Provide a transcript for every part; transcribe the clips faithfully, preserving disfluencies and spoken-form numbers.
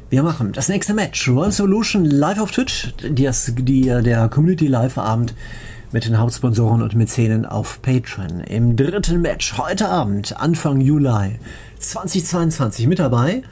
Wir machen das nächste Match. One Solution live auf Twitch. Die, die, der Community Live Abend mit den Hauptsponsoren und Mäzenen auf Patreon. Im dritten Match heute Abend, Anfang Juli zweitausendzweiundzwanzig, mit dabei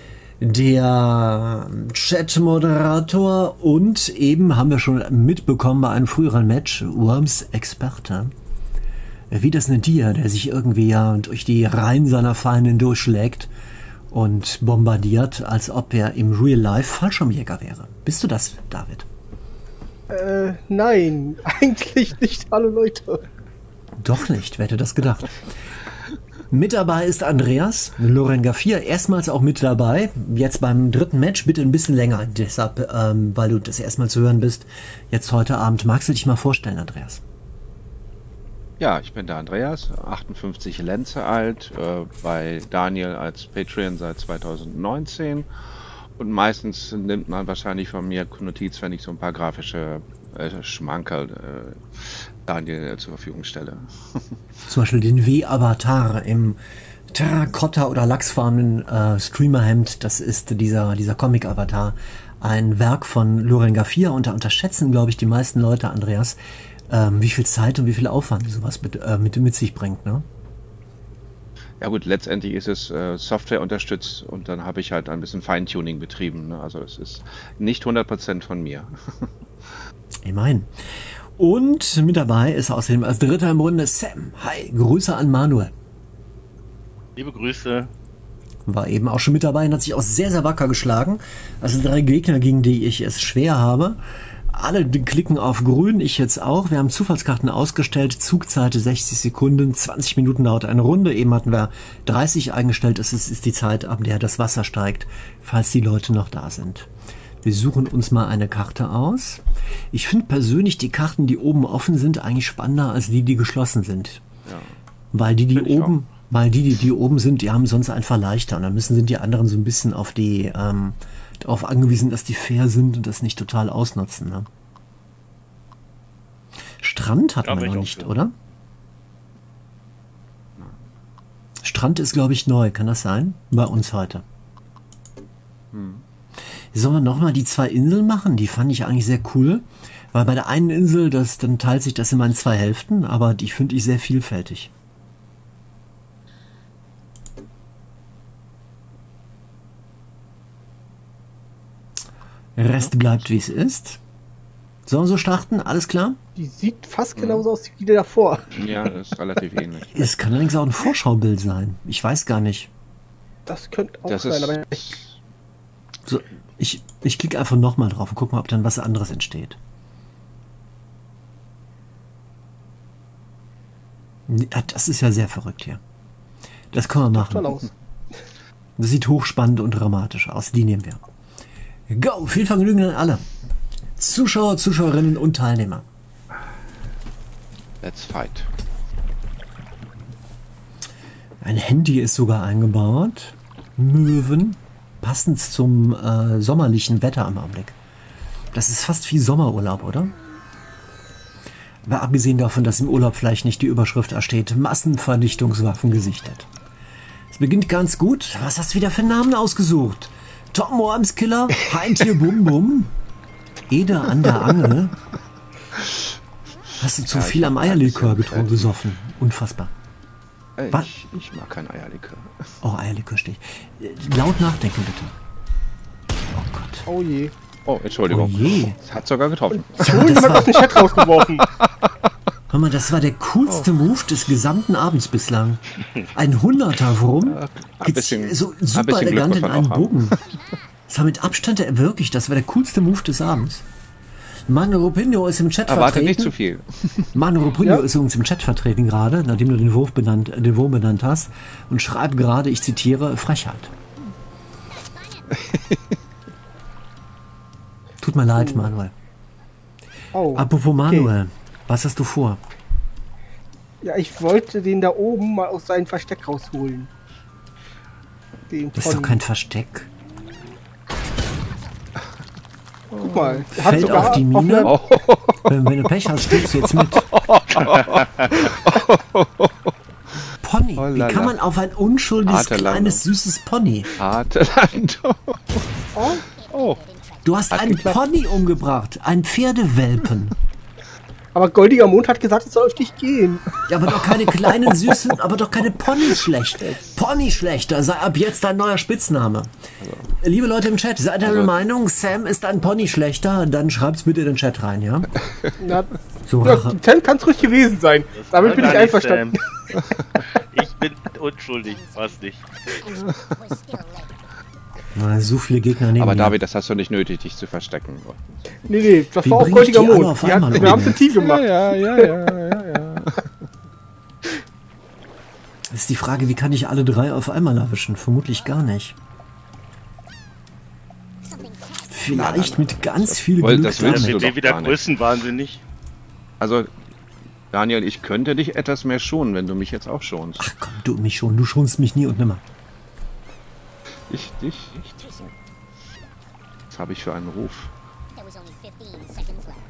der Chat-Moderator und eben haben wir schon mitbekommen bei einem früheren Match, Worms Experte. Wie das ein Tier, der sich irgendwie ja durch die Reihen seiner Feinde durchschlägt und bombardiert, als ob er im Real Life Fallschirmjäger wäre. Bist du das, David? Äh, nein, eigentlich nicht. Hallo Leute. Doch nicht, wer hätte das gedacht? Mit dabei ist Andreas, Lorenga vier, erstmals auch mit dabei. Jetzt beim dritten Match, bitte ein bisschen länger, deshalb, ähm, weil du das erstmal zu hören bist, jetzt heute Abend. Magst du dich mal vorstellen, Andreas? Ja, ich bin der Andreas, achtundfünfzig Lenze alt, äh, bei Daniel als Patreon seit zweitausendneunzehn und meistens nimmt man wahrscheinlich von mir Notiz, wenn ich so ein paar grafische äh, Schmankerl äh, Daniel äh, zur Verfügung stelle. Zum Beispiel den W-Avatar im Terrakotta- oder lachsfarbenen äh, Streamerhemd, das ist dieser, dieser Comic-Avatar, ein Werk von Lorenga vier und da unterschätzen, glaube ich, die meisten Leute, Andreas, Ähm, wie viel Zeit und wie viel Aufwand sowas mit, äh, mit, mit sich bringt, ne? Ja gut, letztendlich ist es äh, Software unterstützt und dann habe ich halt ein bisschen Feintuning betrieben, ne? Also es ist nicht hundert Prozent von mir. Immerhin. Und mit dabei ist außerdem als Dritter im Bunde Sam. Hi, Grüße an Manuel. Liebe Grüße. War eben auch schon mit dabei und hat sich auch sehr, sehr wacker geschlagen. Also drei Gegner, gegen die ich es schwer habe. Alle klicken auf grün, ich jetzt auch. Wir haben Zufallskarten ausgestellt, Zugzeit sechzig Sekunden, zwanzig Minuten dauert eine Runde. Eben hatten wir dreißig eingestellt, das ist, ist die Zeit, ab der das Wasser steigt, falls die Leute noch da sind. Wir suchen uns mal eine Karte aus. Ich finde persönlich die Karten, die oben offen sind, eigentlich spannender als die, die geschlossen sind. Ja. Weil die, die oben, weil die, die, die oben sind, die haben sonst einfach leichter. Und dann müssen sind die anderen so ein bisschen auf die, ähm, darauf angewiesen, dass die fair sind und das nicht total ausnutzen. Ne? Strand hatten Ja, wir noch auch nicht, so. oder? Strand ist, glaube ich, neu. Kann das sein? Bei uns heute. Hm. Sollen wir nochmal die zwei Inseln machen? Die fand ich eigentlich sehr cool. Weil bei der einen Insel, das, dann teilt sich das immer in zwei Hälften, aber die finde ich sehr vielfältig. Rest bleibt, wie es ist. Sollen wir so starten? Alles klar? Die sieht fast genauso aus wie die davor. Ja, das ist relativ ähnlich. Es kann allerdings auch ein Vorschaubild sein. Ich weiß gar nicht. Das könnte auch Das sein, ist, aber ich, So, ich ich klicke einfach nochmal drauf und guck mal, ob dann was anderes entsteht. Ja, das ist ja sehr verrückt hier. Das können wir toll machen. aus. Das sieht hochspannend und dramatisch aus. Die nehmen wir. Go! Viel Vergnügen an alle. Zuschauer, Zuschauerinnen und Teilnehmer. Let's fight. Ein Handy ist sogar eingebaut. Möwen. Passend zum äh, sommerlichen Wetter am Augenblick. Das ist fast wie Sommerurlaub, oder? Aber abgesehen davon, dass im Urlaub vielleicht nicht die Überschrift da steht, Massenvernichtungswaffen gesichtet. Es beginnt ganz gut. Was hast du wieder für Namen ausgesucht? Tom Worms Killer? Heintier Bum Bum? Eder an der Angel? Hast du zu Ja, viel ich am hab ein Eierlikör bisschen getrunken, gesoffen? Unfassbar. Äh, Was? Ich, ich mag kein Eierlikör. Oh, Eierlikör stehe ich. Äh, Laut nachdenken, bitte. Oh Gott. Oh je. Oh, Entschuldigung. Oh je. Das hat sogar getroffen. Ich habe jemand aus dem Chat rausgeworfen. Hör mal, das war der coolste Oh. Move des gesamten Abends bislang. Ein Hunderter-Wurm, Ein bisschen- so ein super bisschen Glück elegant muss in man einen auch haben. Bogen. Das war mit Abstand der, wirklich, das war der coolste Move des Abends. Manu Rupinho ist im Chat Erwartet vertreten. nicht zu viel. Manu Rupinho Ja. ist übrigens im Chat vertreten gerade, nachdem du den Wurf benannt, äh, den Wurm benannt hast, und schreibt gerade, ich zitiere, Frechheit. Tut mir leid, Manuel. Oh. Apropos Manuel, was hast du vor? Ja, ich wollte den da oben mal aus seinem Versteck rausholen. Den Das ist doch Pony. kein Versteck. Guck mal. der hat Fällt sogar auf die Mine. einer- Wenn, wenn du Pech hast, stirbst du jetzt mit. Pony. Oh, Wie lala. kann man auf ein unschuldiges, Harte Landung. kleines, süßes Pony? Harte Landung. Oh, Oh, Du hast Hat einen geklappt. Pony umgebracht, einen Pferdewelpen. aber Goldiger Mond hat gesagt, es soll auf dich gehen. Ja, aber doch keine kleinen, süßen, aber doch keine Ponyschlechter. Ponyschlechter sei ab jetzt dein neuer Spitzname. Liebe Leute im Chat, seid ihr der Also- Meinung, Sam ist ein Ponyschlechter? Dann schreibt's bitte in den Chat rein, ja? Na, So, ja, Rache. Sam kann es ruhig gewesen sein. Das Damit war bin ich gar nicht einverstanden. Sam. Ich bin unschuldig, was nicht. Na, so viele Gegner neben aber mir. David, das hast du nicht nötig, dich zu verstecken. Nee, nee, das Wie war auch bring ich Goldiger die alle Mond. auf Die hat, einmal wir um? haben es ein Team gemacht. Ja, ja, ja, ja, ja. Ist die Frage, wie kann ich alle drei auf einmal erwischen? Vermutlich gar nicht. Vielleicht mit ganz viel Weil Glück das Der willst du damit. doch wird wieder gar nicht. größenwahnsinnig. Also, Daniel, ich könnte dich etwas mehr schonen, wenn du mich jetzt auch schonst. Ach komm, du mich schon, du schonst mich nie und nimmer. Ich, dich, ich. Was habe ich für einen Ruf? There was only fifteen seconds left.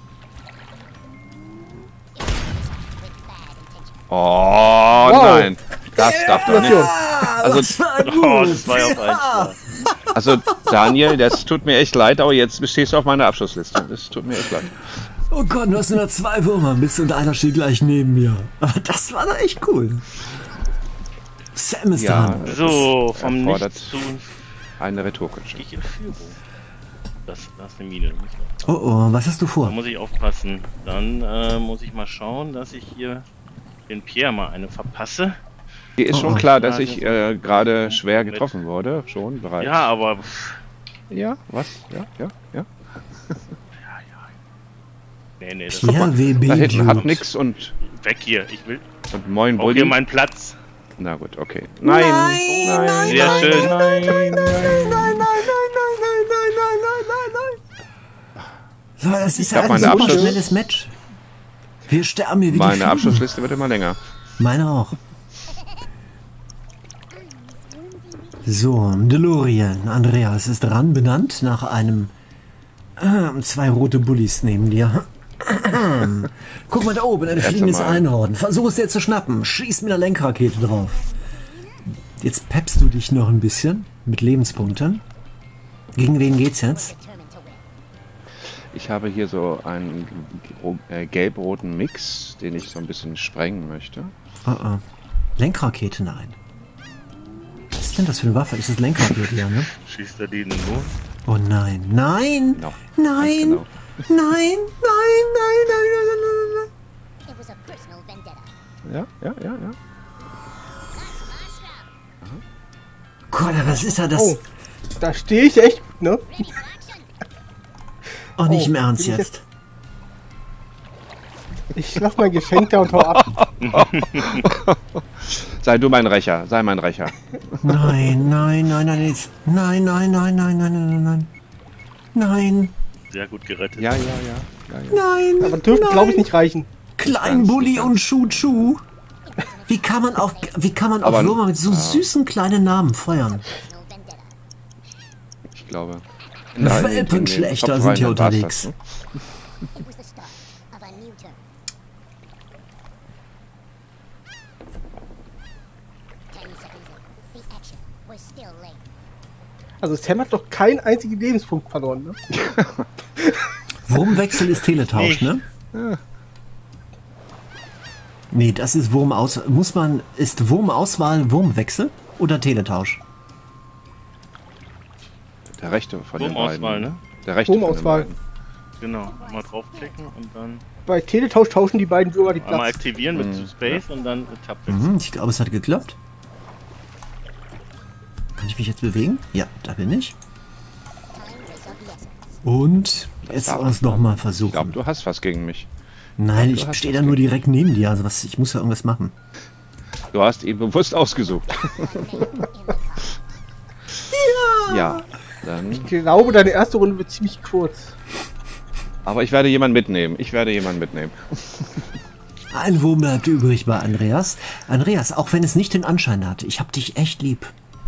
Oh, Wow. nein. Das darf doch nicht. Also, Das war gut. Oh, das war ja auf eins. Ja. also, Daniel, das tut mir echt leid, aber jetzt stehst du auf meiner Abschlussliste. Das tut mir echt leid. Oh Gott, du hast nur noch zwei Würmer bist und einer steht gleich neben mir. Aber das war doch echt cool. Sam ist Ja, dran. So, vom erfordert Nichts zu eine Retourkutsche. ich in Führung. Das, das ist eine Mine. Da muss ich, Oh oh, was hast du da vor? muss ich aufpassen. Dann äh, muss ich mal schauen, dass ich hier den Pierre mal eine verpasse. Dir ist Oh, schon oh. klar, dass ich äh, gerade schwer getroffen wurde. Schon bereits. Ja, aber pff, Ja, was? Ja, ja, ja. nee, nee, das Pierre W B. Da hinten hat Dude. nix und, weg hier. Ich will und moin auch Bulli. hier meinen Platz. Na gut, okay. Nein, Nein, nein, Sehr nein, schön. Nein, nein, nein, nein, nein, nein, nein, nein, nein, nein, nein. So, das ist glaub, ein meine super Abschluss- schnelles Match. Wir sterben hier wie die Meine Fliegen. Abschlussliste wird immer länger. Meine auch. So, DeLorean. Andreas ist dran, benannt nach einem äh, zwei rote Bullis neben dir. Guck mal da oben, ein fliegendes mal. Einhorn. Versuch es dir zu schnappen. Schieß mit einer Lenkrakete drauf. Jetzt peppst du dich noch ein bisschen mit Lebenspunkten. Gegen wen geht's jetzt? Determined to win. Ich habe hier so einen äh, gelb-roten Mix, den ich so ein bisschen sprengen möchte. Oh oh. Lenkrakete, nein. Was ist denn das für eine Waffe? Ist das Lenkrakete, ja, ne? Schießt er die in den Mond? Oh nein, nein, Genau. nein, Ganz nein, nein, nein, nein, nein, nein, nein, nein. It was a personal vendetta. Ja, ja, ja, ja. Gott, was ist ja das? Oh, da stehe ich echt gut, ne? Oh, nicht oh, im Ernst bin ich jetzt. Ich lass mein Geschenk da und hau ab. Sei du mein Rächer, sei mein Rächer. Nein, nein, nein, nein, jetzt. Nein, nein, nein, nein, nein, nein, nein. Nein, Sehr gut gerettet. Ja, ja, ja. ja, ja. nein. Aber dürfte, nein. glaube ich, nicht reichen. Klein Bulli und Schuh-Schuh. Wie kann man auf, wie kann man auf Aber- Würmer mit so süßen kleinen Namen feuern? Personal vendetta. Ich glaube. Welpenschlechter Top sind hier rein, dann war's unterwegs. das, ne? It was the start of a new term. Ten seconds later, the action was still late. Also Sam hat doch keinen einzigen Lebenspunkt verloren, ne? Wurmwechsel ist Teletausch, Nicht. ne? Nee, das ist Wurmaus. Muss man, ist Wurmauswahl Wurmwechsel oder Teletausch? Der rechte von den beiden. Wurmauswahl, ne? Der rechte von den Wurmauswahl. beiden. Genau. Mal draufklicken und dann Bei Teletausch tauschen die beiden Würmer die einmal Platz. aktivieren mit Mhm. Space und dann Tab-Wechsel. Mhm, ich glaube, es hat geklappt. Kann ich mich jetzt bewegen? Ja, da bin ich. Time is of the essence. Und jetzt wollen wir es nochmal Ich glaube, versuchen. du hast was gegen mich. Nein, du ich hast stehe was da nur gegen- direkt neben dir. Also was, ich muss ja irgendwas machen. Du hast ihn bewusst ausgesucht. Ja, dann. Ich glaube, deine erste Runde wird ziemlich kurz. Aber ich werde jemanden mitnehmen. Ich werde jemanden mitnehmen. Ein Wurm bleibt übrig bei Andreas. Andreas, auch wenn es nicht den Anschein hat, ich hab dich echt lieb.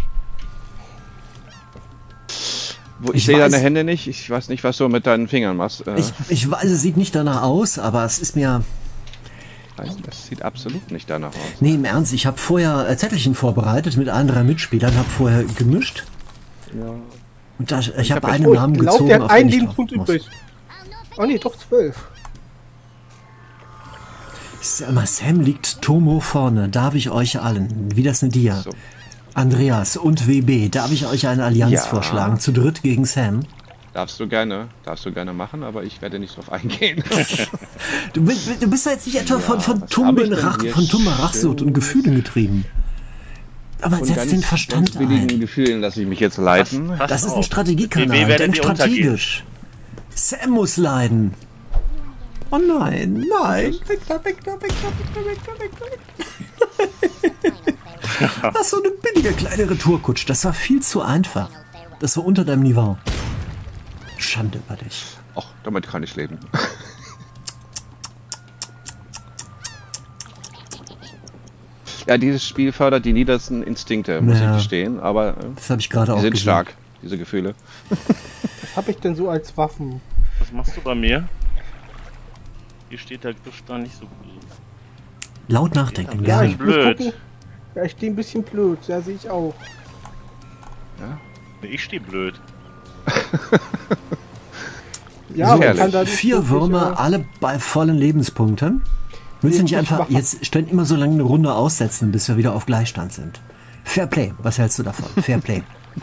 Wo, ich, Ich sehe weiß- deine Hände nicht. Ich weiß nicht, was du mit deinen Fingern machst. Äh, Ich, ich weiß, es sieht nicht danach aus, aber es ist mir... nein, das sieht absolut nicht danach aus. Nee, im Ernst, ich habe vorher äh, Zettelchen vorbereitet mit allen drei Mitspielern, habe vorher gemischt. Und da, ich, ich Ich habe hab einen Oh, Namen ich glaube, gezogen, der hat auf den einen ich drauf Lebenspunkt muss. übrig. Oh nee, doch zwölf. Sag mal, Sam liegt Tomo vorne. Darf ich euch allen, wie das eine Dia, So. Andreas und W B, darf ich euch eine Allianz Ja. vorschlagen? Zu dritt gegen Sam? Darfst du gerne, darfst du gerne machen, aber ich werde nicht drauf eingehen. Du bist, du bist ja jetzt nicht etwa von, von was Tumben hab ich denn Rach, hier von Tumba Rachsucht und Gefühlen getrieben. Aber Von setz ganz- den Verstand ganz billigen ein. Gefühlen lasse ich mich jetzt leiten. Passt Das ist ein auf. Strategiekanal. Wie werdet Denk ihr untergehen? strategisch. Sam muss leiden. Oh nein, nein. Weg da, weg da, weg da, weg da, weg da, weg da, weg da. Ach, so eine billige kleine Retourkutsch. Das war viel zu einfach. Das war unter deinem Niveau. Schande über dich. Ach, damit kann ich leben. Ja, dieses Spiel fördert die niedersten Instinkte, muss Ja. ich gestehen, aber äh, Das habe ich gerade die auch sind gesehen. stark, diese Gefühle. Was habe ich denn so als Waffen? Was machst du bei mir? Hier steht der Griff da nicht so gut. Laut nachdenken, Ja, gerne. ich- blöd. Muss gucken. Ja, ich stehe ein bisschen blöd. Ja, sehe ich auch. Ich stehe blöd. Ja, man herrlich. kann da nicht Vier wirklich, Würmer, äh, alle bei vollen Lebenspunkten. Willst du nicht Nee, einfach machen. jetzt ständig immer so lange eine Runde aussetzen, bis wir wieder auf Gleichstand sind? Fair Play, was hältst du davon? Fair Play.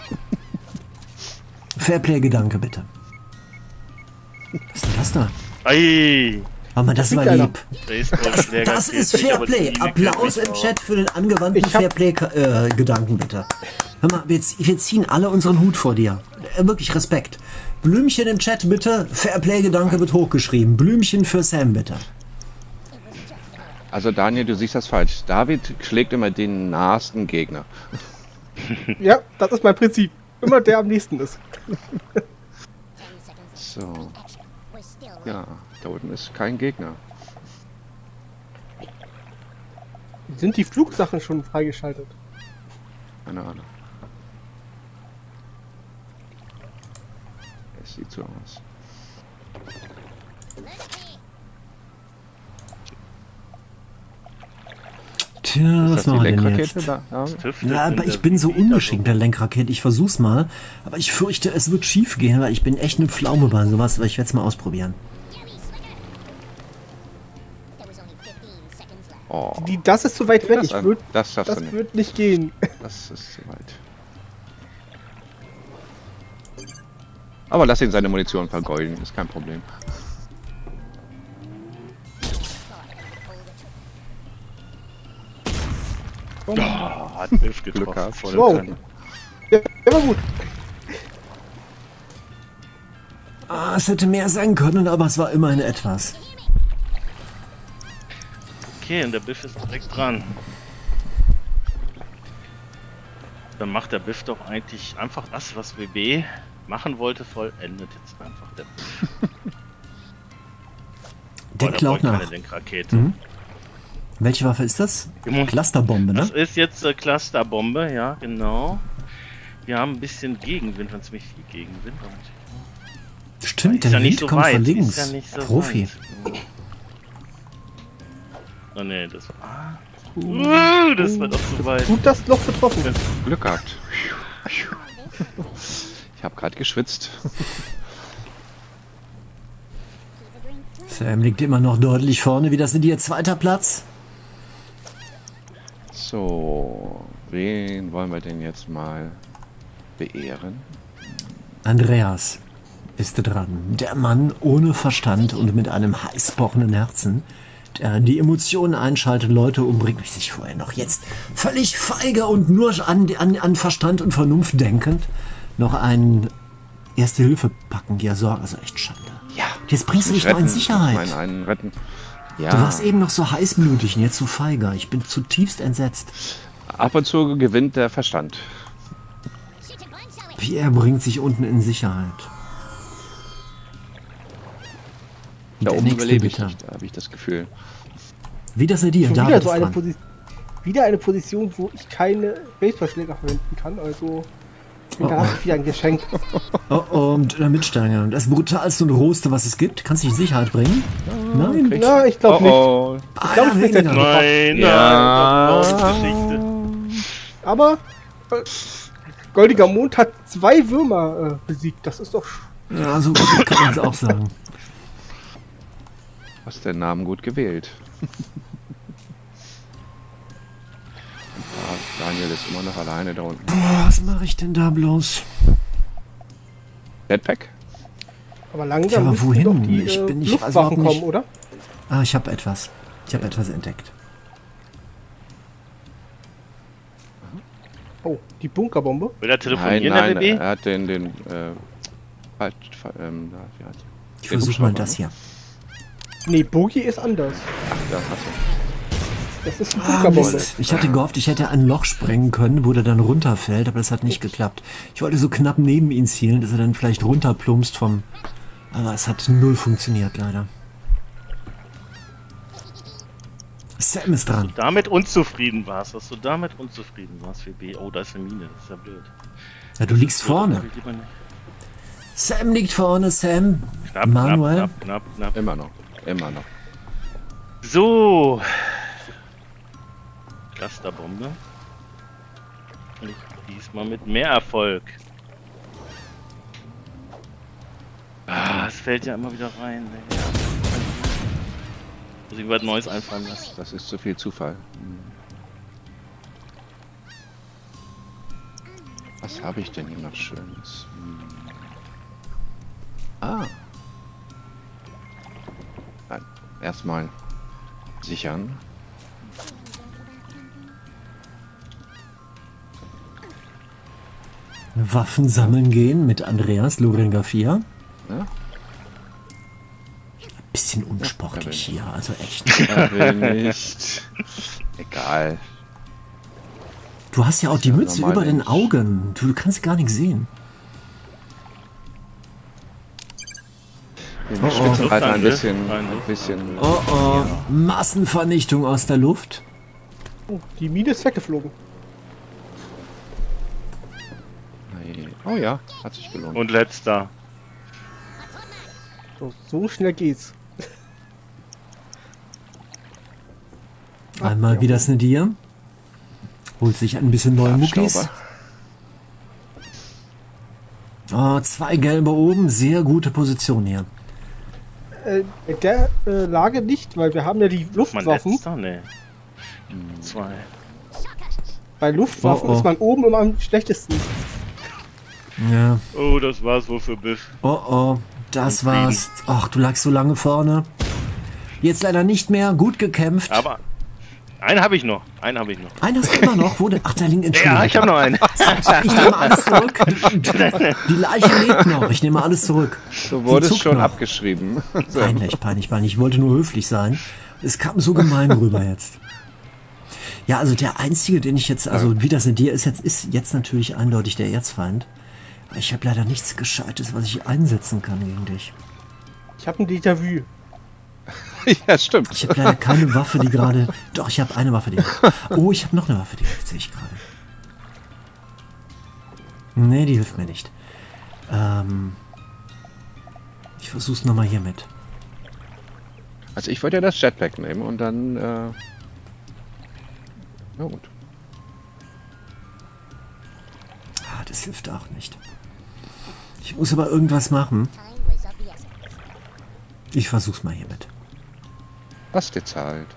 Fair Play-Gedanke, bitte. Was ist denn das da? Ei! Oh man, das war Fliegt einer. lieb. Baseballschläger. Das ist zählt nicht, Fair aber Play. die Applaus kennt im mich Chat für den angewandten Ich hab- Fair Play-Gedanken, bitte. Hör mal, wir, zie- wir ziehen alle unseren Hut vor dir. Äh, Wirklich Respekt. Blümchen im Chat, bitte. Fair Play-Gedanke wird hochgeschrieben. Blümchen für Sam, bitte. Also Daniel, du siehst das falsch. David schlägt immer den nahesten Gegner. Ja, das ist mein Prinzip. Immer der am nächsten ist. So, ja, da unten ist kein Gegner. Sind die Flugsachen schon freigeschaltet? Keine Ahnung. Es sieht so aus. Tja, Ist was das die machen wir denn Lenkrakete jetzt? da? Ja. Tüftelt Ja, in aber der ich bin so Vita ungeschickt, der Lenkrakete. Ich versuch's mal. Aber ich fürchte, es wird schief gehen, weil ich bin echt eine Pflaume bei sowas. Aber ich werde es mal ausprobieren. Oh, Die, das ist zu weit weg. das, Ich an- würd, das schaffst das du nicht. wird nicht gehen. Das ist zu weit. Aber lass ihn seine Munition vergolden, ist kein Problem. Oh, hat Biff Glück getroffen. gehabt. Volle Wow. Kanne. Ja, der war gut. Ah, es hätte mehr sein können, aber es war immerhin etwas. Okay, und der Biff ist direkt dran. Dann macht der Biff doch eigentlich einfach das, was W B machen wollte, vollendet jetzt einfach der Biff. Der Oh, der klaut braucht keine nach. Lenkrakete. Mhm. Welche Waffe ist das? Immer- Clusterbombe, Das ne? ist jetzt äh, Clusterbombe, ja, genau. Wir haben ein bisschen Gegenwind, wenn es mich viel Gegenwind hat. Stimmt, Ist der ja nicht Wind so kommt weit. von Ist links. ja nicht so Profi. weit. Oh ne, das war. Uh, das war doch so weit. Gut das Loch getroffen. Glück gehabt. Ich habe gerade geschwitzt. Sam liegt immer noch deutlich vorne. Wie das sind ihr zweiter Platz? So, wen wollen wir denn jetzt mal beehren? Andreas ist dran. Der Mann ohne Verstand und mit einem heiß pochenden Herzen, der die Emotionen einschaltet, Leute umbringt, wie sich vorher noch jetzt völlig feige und nur an, an, an Verstand und Vernunft denkend noch ein Erste Hilfe packen. Ja, Sorge, also echt Schande. Ja. Jetzt bringst du dich noch in Sicherheit. Meinen einen retten. Ja. Du warst eben noch so heißblütig und jetzt so feiger. Ich bin zutiefst entsetzt. Ab und zu gewinnt der Verstand. Pierre bringt sich unten in Sicherheit. Da Der oben nächste überlebe ich bitte. nicht, da habe ich das Gefühl. Wie das dir, Schon David wieder ist so eine dran. Position. Wieder eine Position, wo ich keine Baseballschläger verwenden kann. Also, ich bin Oh, da oh. hast du wieder ein Geschenk. Oh, oh, und der Mitsteiger. Das brutalste und rohste, was es gibt. Kannst du dich in Sicherheit bringen? Nein. kriegst- Na, ich glaube nicht. Oh, Ah, glaub, ich krieg weniger. das Nein, nein, Ja. das war eine Geschichte. Aber äh, Goldiger Mond hat zwei Würmer äh, besiegt. Das ist doch... sch- Ja, so kann man es auch sagen. Hast den Namen gut gewählt. Ah, Daniel ist immer noch alleine da unten. Boah, was mache ich denn da bloß? Jetpack? Aber langsam Ja, aber müssten wohin? doch die Ich äh, bin nicht- Luftwaffen also überhaupt nicht- kommen, oder? Ah, ich habe etwas. Ich habe etwas entdeckt. Oh, die Bunkerbombe. Will er Nein, telefonieren, nein, der B B? er hat den, den, äh, falsch, fa- ähm, da, wie heißt- Ich den versuche mal Hubschrauber, das ne? hier. Nee, Boogie ist anders. Ach, da hast du. Das ist eine Ah, Bunkerbombe. Mist. Ich hatte gehofft, ich hätte ein Loch sprengen können, wo der dann runterfällt, aber das hat nicht geklappt. Ich wollte so knapp neben ihn zielen, dass er dann vielleicht runterplumpst vom... Aber es hat null funktioniert, leider. Sam ist dran. Damit unzufrieden warst, dass du damit unzufrieden warst für B. Oh, da ist eine Mine, das ist ja blöd. Ja, du liegst vorne. Ich lieber nicht. Sam liegt vorne, Sam. Knapp, Manuel. knapp, knapp, knapp, knapp. Immer noch. Immer noch. So. Clusterbombe. Und diesmal mit mehr Erfolg. Ah, es fällt ja immer wieder rein. Ey. Muss ich was Neues einfallen lassen. Das ist zu viel Zufall. Hm. Was habe ich denn hier noch Schönes? Hm. Ah. Nein. Erstmal sichern. Waffen sammeln gehen mit Andreas Lorenga vier. Ja? Bisschen unsportlich hier, also echt. Er will nicht. Egal. Du hast ja auch die Ja, Mütze normal über den Mensch. Augen. Du kannst gar nichts sehen. Wir Oh, oh. schwitzen halt ein Luftangriff. bisschen. Ein Ein bisschen. Oh oh, Massenvernichtung aus der Luft. Oh, die Mine ist weggeflogen. Nein. Oh ja, hat sich gelohnt. Und letzter. So, so schnell geht's. Einmal wieder eine Dir. Holt sich ein bisschen neue Muckis. Abstauber. Oh, zwei gelbe oben, sehr gute Position hier. Äh, in der äh, Lage nicht, weil wir haben ja die Man Luftwaffen. letzter? Nee. Zwei. Bei Luftwaffen Oh, oh. ist man oben immer am schlechtesten. Ja. Oh, das war's wohl für Biff. Oh oh, das Und war's. Ach, du lagst so lange vorne. Jetzt leider nicht mehr. Gut gekämpft. Aber einen habe ich noch. Einen habe ich noch. Einen hast du immer noch. Wo denn? Ach, der liegt. Entschuldigung. Ja, ich habe noch einen. Ich nehme alles zurück. Die Leiche lebt noch. Ich nehme alles zurück. So wurde Sie es zuckt schon noch. abgeschrieben. So. Peinlich, peinlich, peinlich. Ich wollte nur höflich sein. Es kam so gemein rüber jetzt. Ja, also der einzige, den ich jetzt, also wie das in dir ist, jetzt ist jetzt natürlich eindeutig der Erzfeind. Aber ich habe leider nichts Gescheites, was ich einsetzen kann gegen dich. Ich habe ein Déjà-vu. Ja, stimmt. Ich habe leider keine Waffe, die gerade... Doch, ich habe eine Waffe, die... Oh, ich habe noch eine Waffe, die hilft, sehe ich gerade. Nee, die hilft mir nicht. Ähm... Ich versuch's nochmal hier mit. Also ich wollte ja das Jetpack nehmen und dann, äh... na gut. Ah, das hilft auch nicht. Ich muss aber irgendwas machen. Time was of the essence. Ich versuch's mal hiermit. Was gezahlt?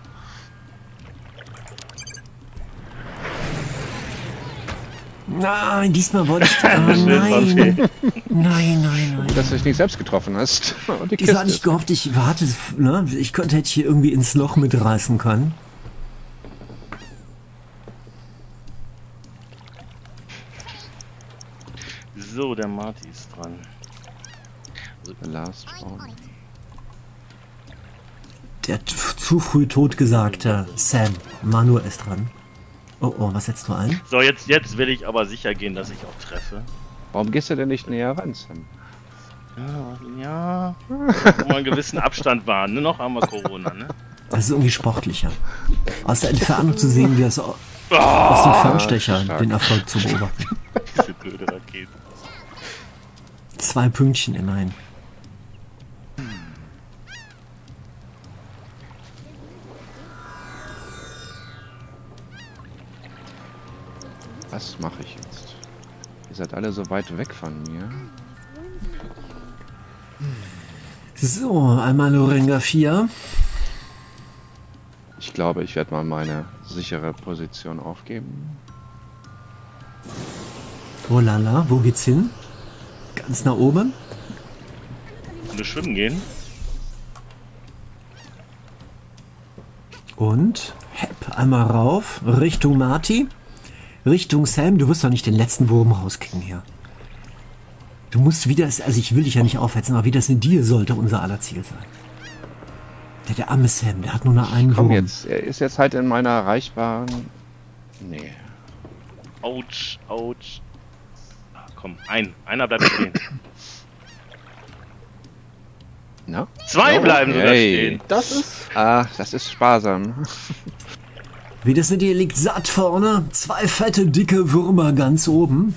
Nein, diesmal wollte ich... Ah, Schön, nein. Papier. Nein, nein, nein. Dass du dich nicht selbst getroffen hast. Und die Diesmal Kiste hatte ich ist- gehofft, ich warte, ne? Ich könnte, hätte ich hier irgendwie ins Loch mitreißen können. So, der Marty ist dran. The last I'm one. on it. Der t- zu früh totgesagte Sam. Manu ist dran. Oh, oh, was setzt du ein? So, jetzt, jetzt will ich aber sicher gehen, dass ich auch treffe. Warum gehst du denn nicht näher ran, Sam? Ja, ja. Wo wir einen gewissen Abstand waren. Ne? Noch haben wir Corona, ne? Das ist irgendwie sportlicher. Aus der Entfernung zu sehen, wie das au- aus dem Fernstecher stark. den Erfolg zu beobachten. Diese blöde Rakete. Zwei Pünktchen immerhin. Was mache ich jetzt? Wir seid alle so weit weg von mir. So, einmal Lorenga vier. Ich glaube, ich werde mal meine sichere Position aufgeben. Oh lala, wo geht's hin? Ganz nach oben. Wir schwimmen gehen. Und hepp, einmal rauf, Richtung Marty, Richtung Sam. Du wirst doch nicht den letzten Wurm rauskicken hier. Du musst wieder, also ich will dich ja nicht aufhetzen, aber wie das in dir sollte unser aller Ziel sein. Der, der arme Sam, der hat nur noch einen Komm Wurm. jetzt, er ist jetzt halt in meiner erreichbaren... Nee. Autsch, ouch. Ah, komm, ein. Einer bleibt stehen. Na? Zwei Oh, bleiben sogar hey. stehen. Das ist. Ah, das ist sparsam. Wie das in dir liegt satt vorne, zwei fette, dicke Würmer ganz oben.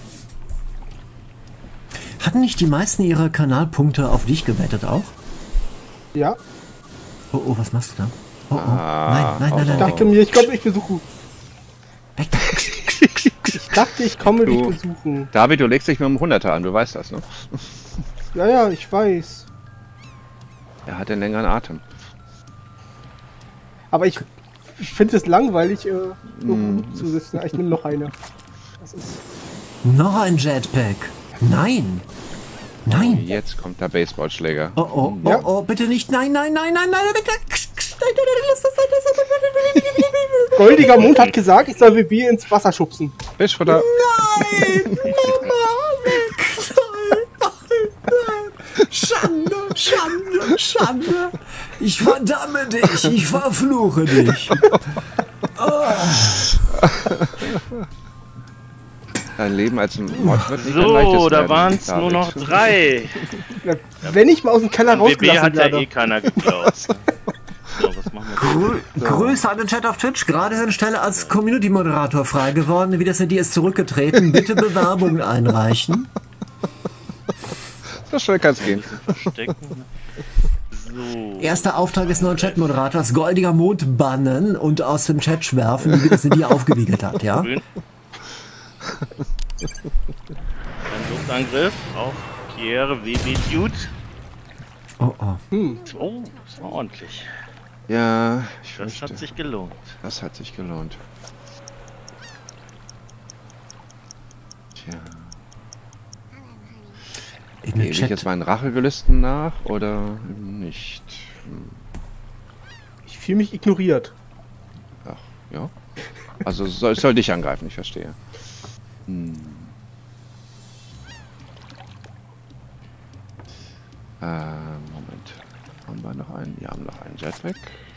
Hatten nicht die meisten ihrer Kanalpunkte auf dich gewettet auch? Ja. Oh, oh, was machst du da? Oh, oh. Ah, nein, nein, nein, oh, nein, Ich oh. dachte mir, ich komme dich besuchen. weg da. Ich dachte, ich komme Du. dich besuchen. David, du legst dich mit dem Hunderter an, du weißt das, ne? Ja, ja, ich weiß. Er hat den längeren Atem. Aber ich, ich finde es langweilig, äh, irgendwo Mm. zu sitzen. Ich nehme noch eine. Das ist. Noch ein Jetpack. Nein. Nein. Jetzt kommt der Baseballschläger. Oh, oh, oh, Ja. oh, bitte nicht. Nein, nein, nein, nein, nein, weg da. Ksch, ksch, nein, nein, nein, lass das sein, lass das sein. Goldiger Mond hat gesagt, ich soll Bibi ins Wasser schubsen. Fischfutter. Nein, Mama, weg. Nein, nein, nein. Schande, Schande, Schande. Ich verdamme dich, ich verfluche dich. Dein Leben als Mod wird nicht ein leichtes So, da werden, waren es nur David. noch drei. Ja, wenn ich mal aus dem Keller B B rausgelassen hat ja werde. eh keiner geklaut. So, was machen wir Grü Grüße an den Chat auf Twitch. Gerade seine Stelle als Community-Moderator frei geworden. Wie das in dir ist zurückgetreten. Bitte Bewerbung einreichen. So schnell kann's gehen. verstecken? So. Erster Auftrag des neuen Chat-Moderators. Goldiger Mond bannen und aus dem Chat schwerfen, wie das in dir aufgewiegelt hat, ja? Grün. Ein Luftangriff auf Pierre W B Dude. Oh, oh. Oh, das war ordentlich. Ja, ich Das fürchte, hat sich gelohnt. das hat sich gelohnt. Tja, In gebe den ich Chat. jetzt meinen Rachegelüsten nach oder nicht? Hm, Ich fühle mich ignoriert. Ach, ja. Also soll, soll dich angreifen, ich verstehe. Hm. Äh, Moment. Haben wir noch einen? Wir haben noch einen Jetpack.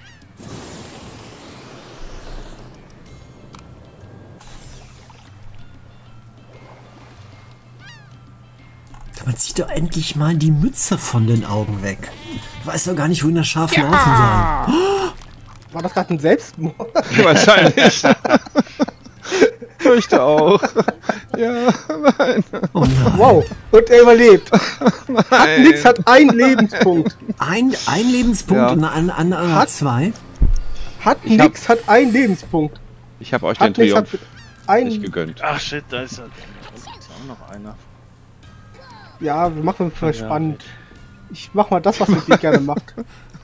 Man zieht doch endlich mal die Mütze von den Augen weg. Ich weiß doch gar nicht, wohin das Schaf laufen soll. War das gerade ein Selbstmord? Wahrscheinlich. Fürchte auch. Ja, nein. Oh nein. Wow. Und er überlebt. nein. Nix hat einen Lebenspunkt. Ein, ein Lebenspunkt Ja. und ein anderer Hat- zwei. Hat Ich hab- nix hat einen Lebenspunkt. Ich habe euch den Hat nix hat Triumph ein. nicht gegönnt. Ach shit, da ist, ja- da ist auch noch einer. Ja, wir machen es mal Ja. spannend. Ich mach mal das, was ihr dir gerne macht.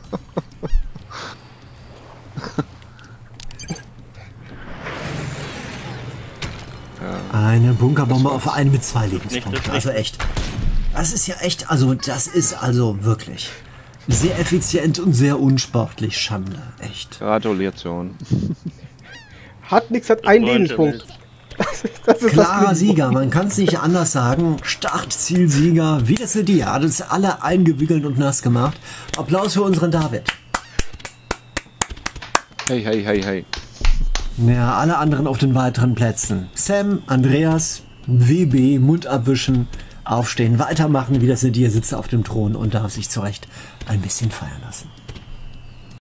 Eine Bunkerbombe auf einen mit zwei Nicht, Lebenspunkten. das Also echt. Das ist ja echt, also das ist also wirklich sehr effizient und sehr unsportlich. Schande, echt. Gratulation. Hat nix hat einen wollte Lebenspunkt. Das ist, das ist Klarer das Sieger, man kann es nicht anders sagen. Startzielsieger, wie das sind die, hat uns alle eingewickelt und nass gemacht. Applaus für unseren David. Hey, hey, hey, hey. Ja, alle anderen auf den weiteren Plätzen. Sam, Andreas, W B, Mund abwischen, aufstehen, weitermachen, wie das in dir sitzt auf dem Thron und darf sich zurecht ein bisschen feiern lassen.